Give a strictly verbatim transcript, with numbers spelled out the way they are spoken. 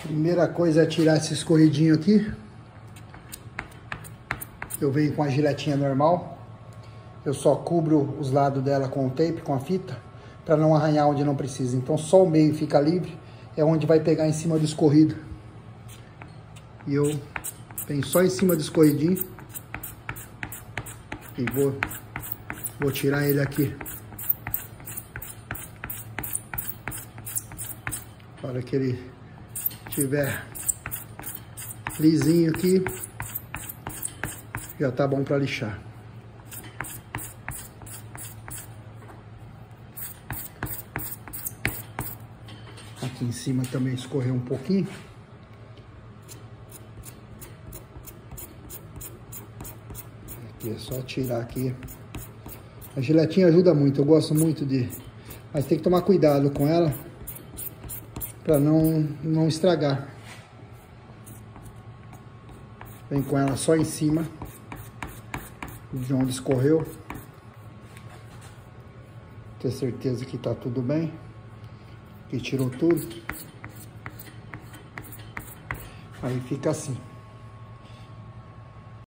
Primeira coisa é tirar esse escorridinho aqui. Eu venho com a giletinha normal. Eu só cubro os lados dela com o tape, com a fita, para não arranhar onde não precisa. Então só o meio fica livre, é onde vai pegar em cima do escorrido. E eu venho só em cima do escorridinho. E vou, vou tirar ele aqui. Para que ele tiver lisinho aqui, já tá bom para lixar. Aqui em cima também escorreu um pouquinho. Aqui é só tirar aqui. A giletinha ajuda muito, eu gosto muito de... Mas tem que tomar cuidado com ela para não, não estragar. Vem com ela só em cima de onde escorreu. Ter certeza que tá tudo bem, que tirou tudo. Aí fica assim.